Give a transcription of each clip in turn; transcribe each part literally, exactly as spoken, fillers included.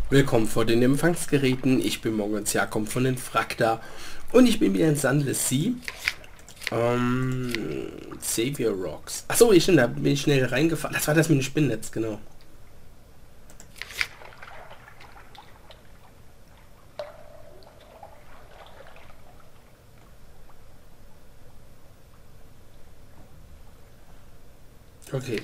Willkommen vor den Empfangsgeräten. Ich bin Morgens Jakob von den Frakta und ich bin wieder in Sunless Sea. Ähm, Savior Rocks. Achso, ich da bin ich schnell reingefahren. Das war das mit dem Spinnennetz, genau. Okay.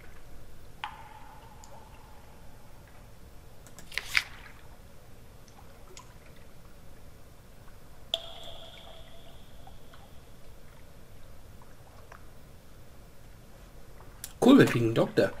Cool, wir kriegen einen Doktor.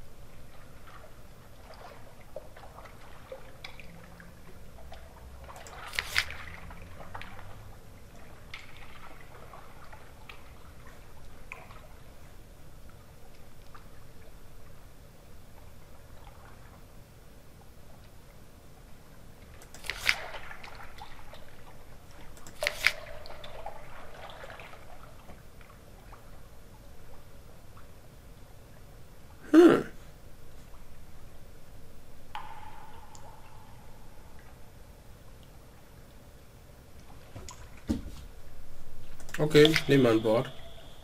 Hm. Okay, nehmen wir an Bord.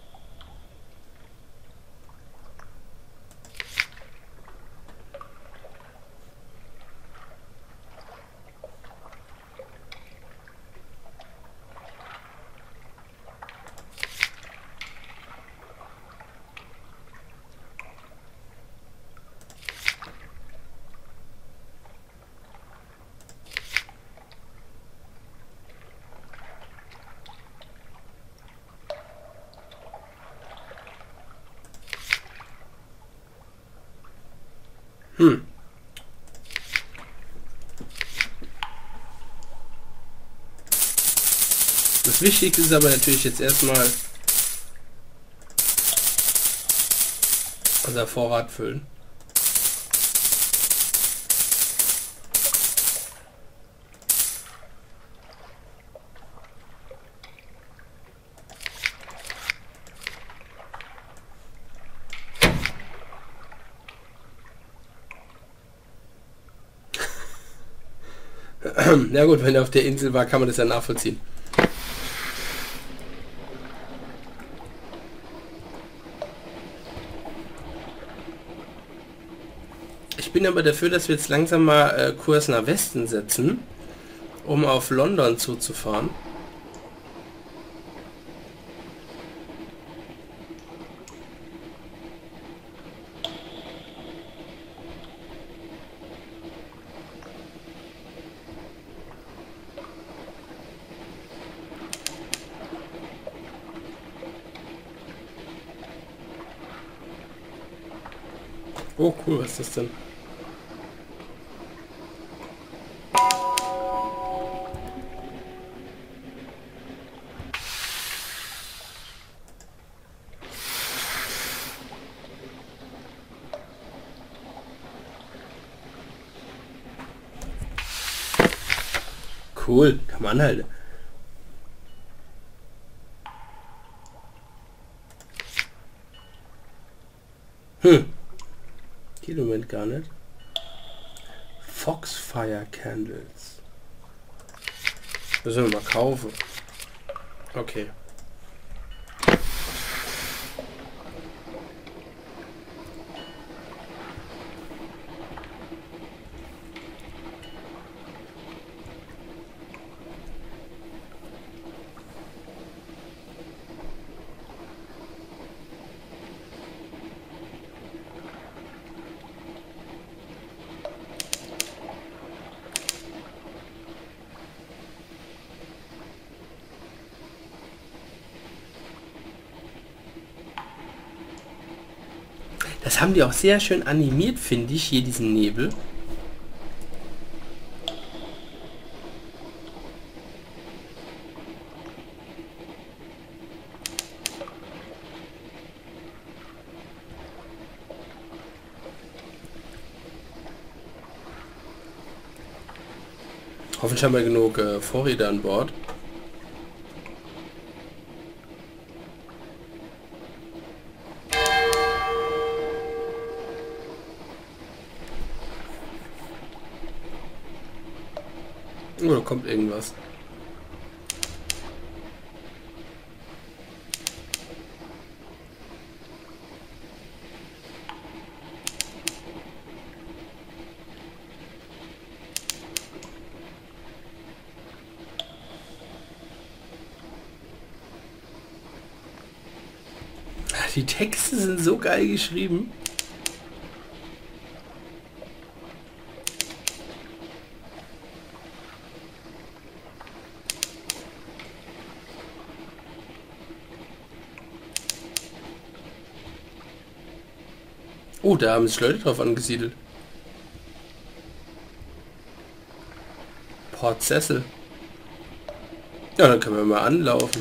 Hm. Das Wichtigste ist aber natürlich jetzt erstmal unser Vorrat füllen. Na gut, wenn er auf der Insel war, kann man das ja nachvollziehen. Ich bin aber dafür, dass wir jetzt langsam mal äh, Kurs nach Westen setzen, um auf London zuzufahren. Oh cool, was ist das denn? Cool, kann man halt. Hm. Geht im Moment gar nicht. Foxfire Candles. Müssen wir mal kaufen. Okay. Das haben die auch sehr schön animiert, finde ich, hier diesen Nebel. Hoffentlich haben wir genug äh, Vorräte an Bord. Oder kommt irgendwas? Die Texte sind so geil geschrieben. Oh, da haben sich Leute drauf angesiedelt. Port Cecil. Ja, dann können wir mal anlaufen.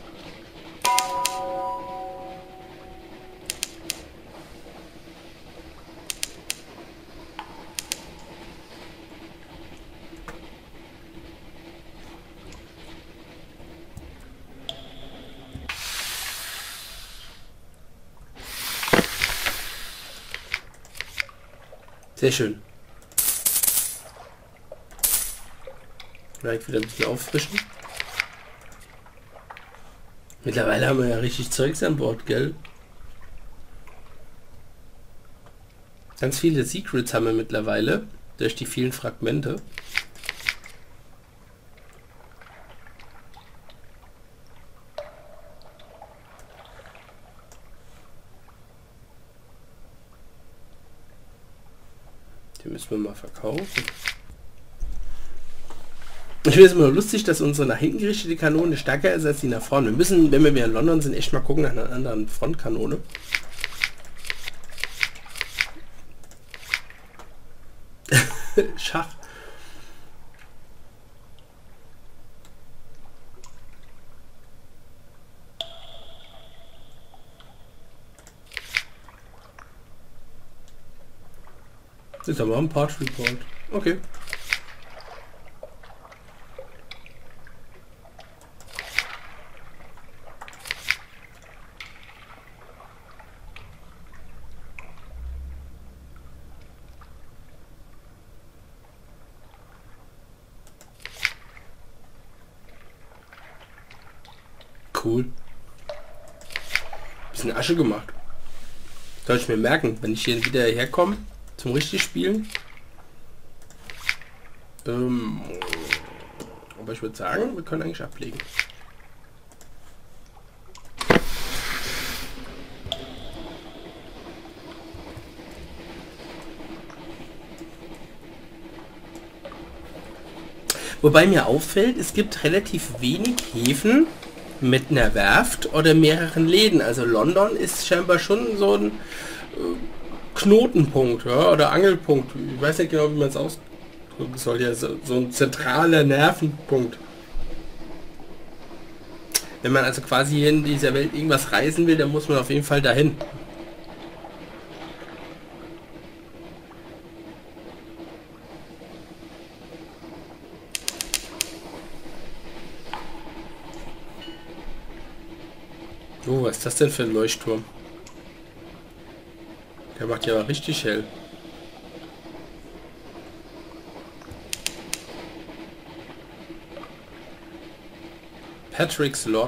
Sehr schön. Vielleicht wieder ein bisschen auffrischen. Mittlerweile haben wir ja richtig Zeugs an Bord, gell? Ganz viele Secrets haben wir mittlerweile, durch die vielen Fragmente. Die müssen wir mal verkaufen. Ich finde es immer lustig, dass unsere nach hinten gerichtete Kanone stärker ist als die nach vorne. Wir müssen, wenn wir wieder in London sind, echt mal gucken nach einer anderen Frontkanone. Schach. Das ist aber ein Part Report. Okay. Cool. Bisschen Asche gemacht. Soll ich mir merken, wenn ich hier wieder herkomme zum richtig Spielen. Ähm, aber ich würde sagen, wir können eigentlich ablegen. Wobei mir auffällt, es gibt relativ wenig Häfen mit einer Werft oder mehreren Läden. Also London ist scheinbar schon so ein äh, Knotenpunkt, ja, oder Angelpunkt. Ich weiß nicht genau, wie man es ausdrücken soll. Ja, so, so ein zentraler Nervenpunkt. Wenn man also quasi hier in dieser Welt irgendwas reisen will, dann muss man auf jeden Fall dahin. Oh, was ist das denn für ein Leuchtturm? Der macht ja richtig hell. Patrick's Lot.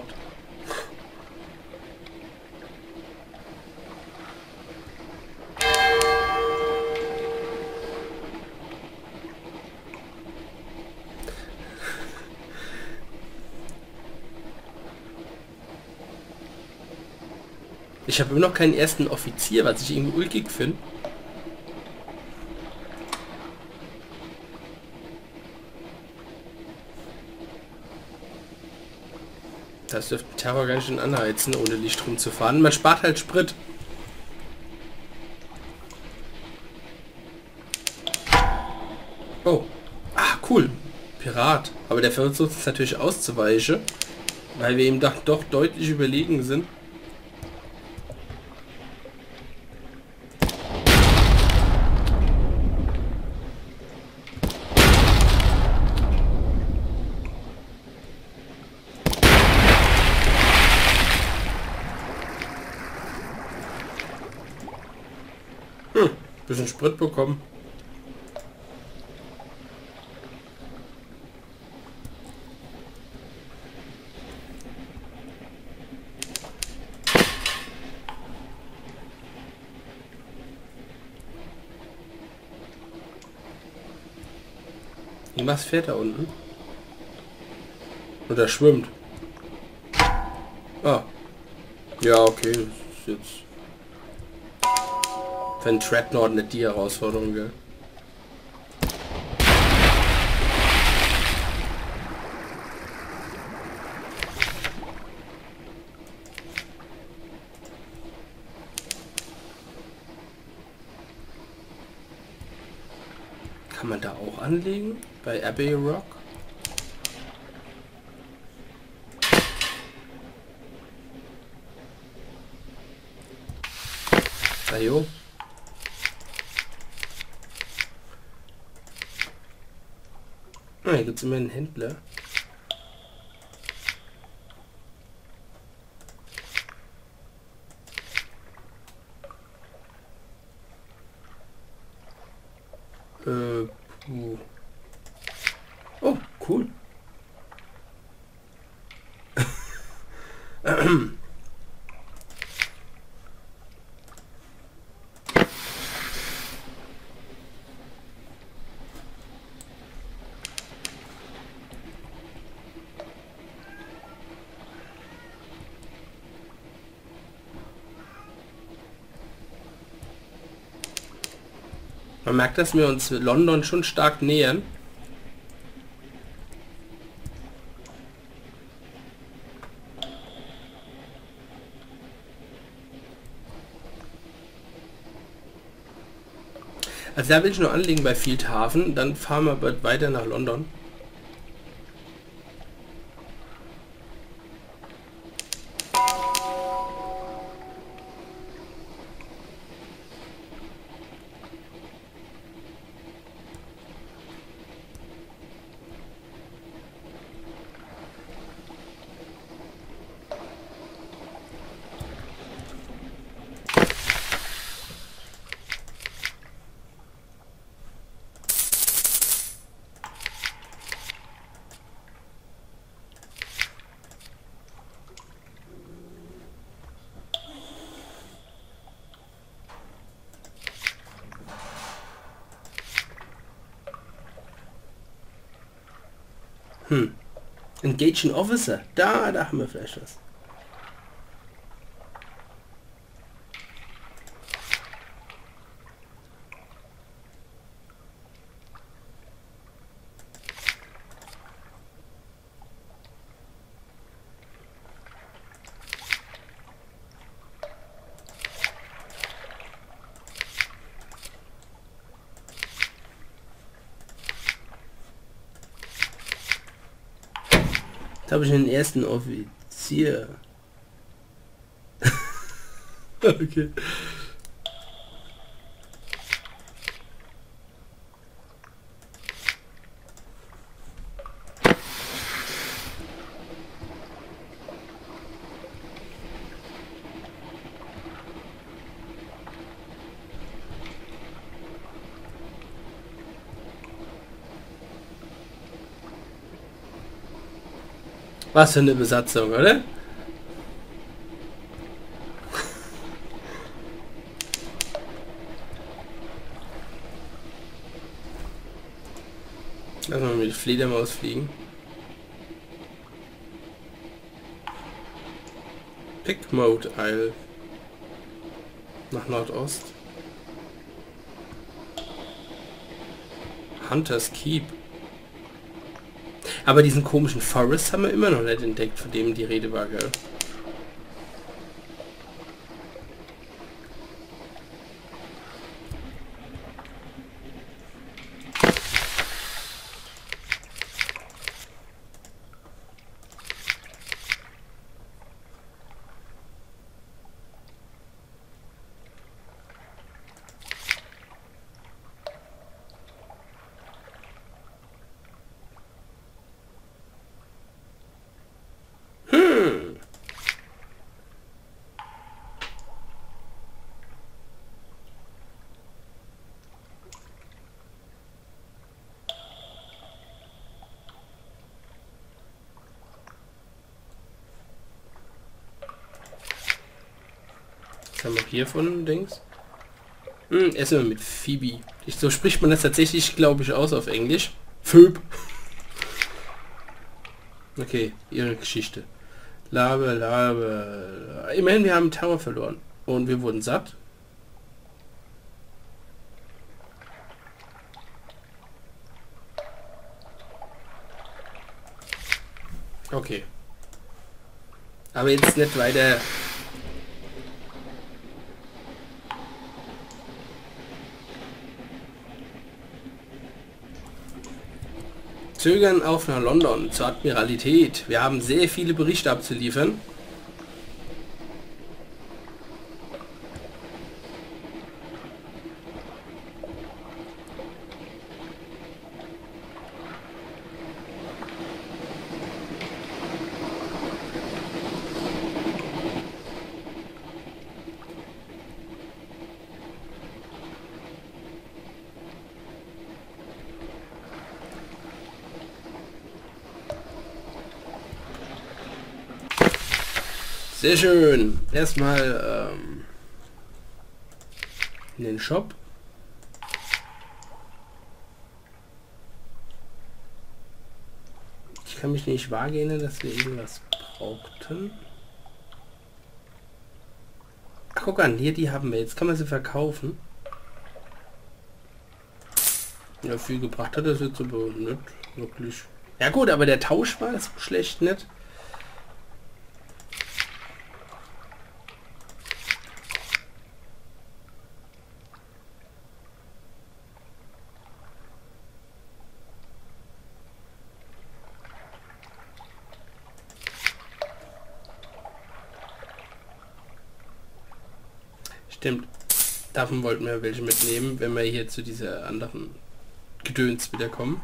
Ich habe immer noch keinen ersten Offizier, was ich irgendwie ulkig finde. Das dürfte Terror ganz schön anheizen, ohne Licht rumzufahren. Man spart halt Sprit. Oh. Ah, cool. Pirat. Aber der versucht uns natürlich auszuweichen, weil wir ihm doch, doch deutlich überlegen sind. Hm, bisschen Sprit bekommen. Irgendwas fährt da unten. Oder schwimmt. Ah. Ja, okay. Das ist jetzt... Wenn Dreadnought nicht die Herausforderung, gell? Kann man da auch anlegen? Bei Abbey Rock? Ajo. Ah, hier gibt es immer einen Händler. Äh, puh. Oh, cool. Man merkt, dass wir uns London schon stark nähern. Also da will ich nur anlegen bei Fieldhafen, dann fahren wir bald weiter nach London. Hm. Engage an Officer. Da, da haben wir vielleicht was. Da habe ich den ersten Offizier. Okay. Was für eine Besatzung, oder? Lass mal mit Fledermaus fliegen. Pick Mode Isle. Nach Nordost. Hunters Keep. Aber diesen komischen Forest haben wir immer noch nicht entdeckt, von dem die Rede war, gell? Was haben wir hier von Dings? Hm, erstmal mit Phoebe. Ich, so spricht man das tatsächlich, glaube ich, aus auf Englisch. Föb. Okay, ihre Geschichte. Labe, Labe. Immerhin, wir haben Tower verloren. Und wir wurden satt. Okay. Aber jetzt nicht weiter. Zögern auf nach London zur Admiralität. Wir haben sehr viele Berichte abzuliefern. Sehr schön. Erstmal ähm, in den Shop. Ich kann mich nicht vage erinnern, dass wir irgendwas brauchten. Ach, guck an, hier die haben wir. Jetzt kann man sie verkaufen. Ja, viel gebracht hat das jetzt aber nicht wirklich. Ja gut, aber der Tausch war so schlecht nicht. Stimmt. Davon wollten wir welche mitnehmen, wenn wir hier zu dieser anderen Gedöns wieder kommen.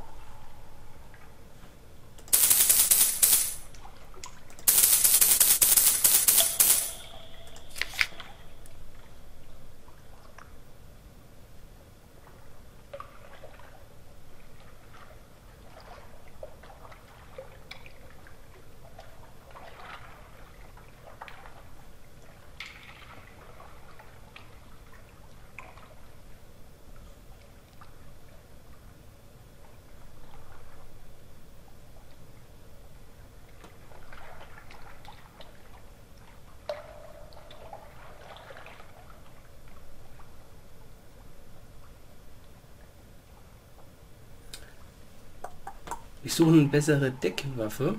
Ich suche eine bessere Deckwaffe.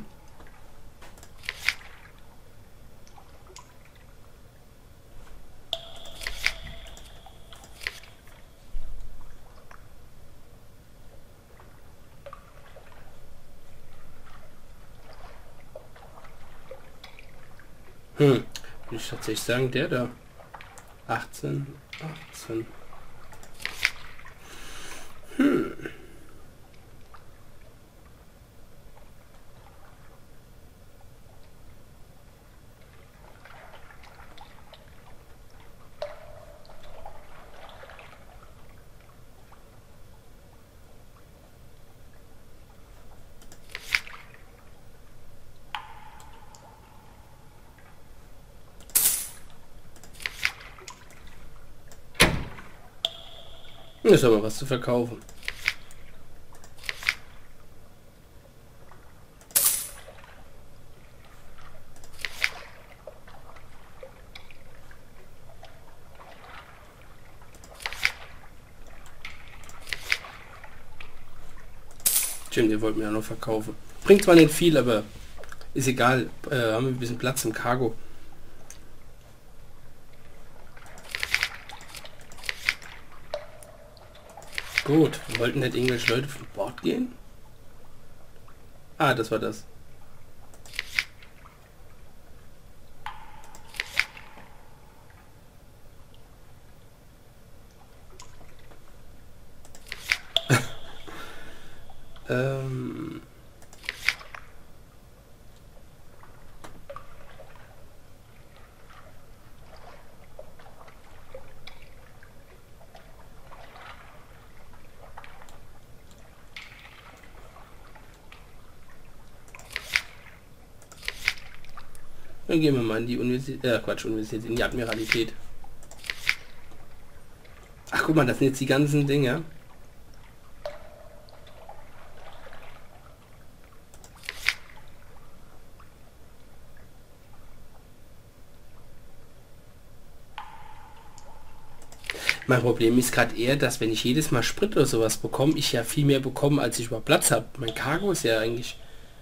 Hm, würde ich tatsächlich sagen, der da. achtzehn, achtzehn. Hm. Ist aber was zu verkaufen. Stimmt, ihr wollt mir ja noch verkaufen. Bringt zwar nicht viel, aber ist egal. Äh, haben wir ein bisschen Platz im Cargo. Gut, wollten nicht irgendwelche Leute von Bord gehen? Ah, das war das. ähm... Dann gehen wir mal in die Universität, äh Quatsch, Universität, in die Admiralität. Ach guck mal, das sind jetzt die ganzen Dinge. Mein Problem ist gerade eher, dass wenn ich jedes Mal Sprit oder sowas bekomme, ich ja viel mehr bekomme, als ich überhaupt Platz habe. Mein Cargo ist ja eigentlich...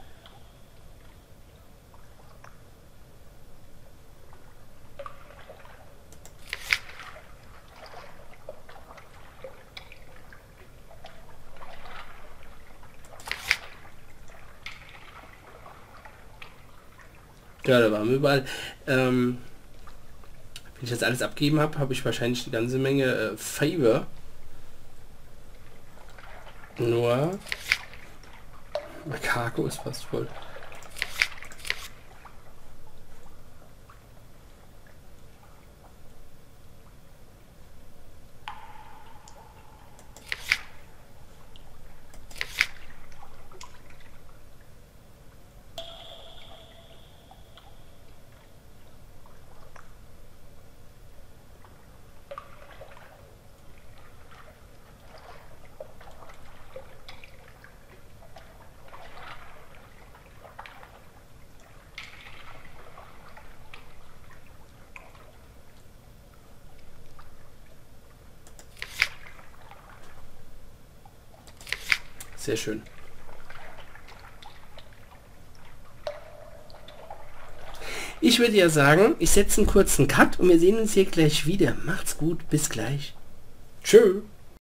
Ja, da waren wir überall. Ähm, wenn ich jetzt alles abgeben habe, habe ich wahrscheinlich eine ganze Menge äh, Favor. Nur... Mein Cargo ist fast voll. Sehr schön. Ich würde ja sagen, ich setze einen kurzen Cut und wir sehen uns hier gleich wieder. Macht's gut, bis gleich. Tschö.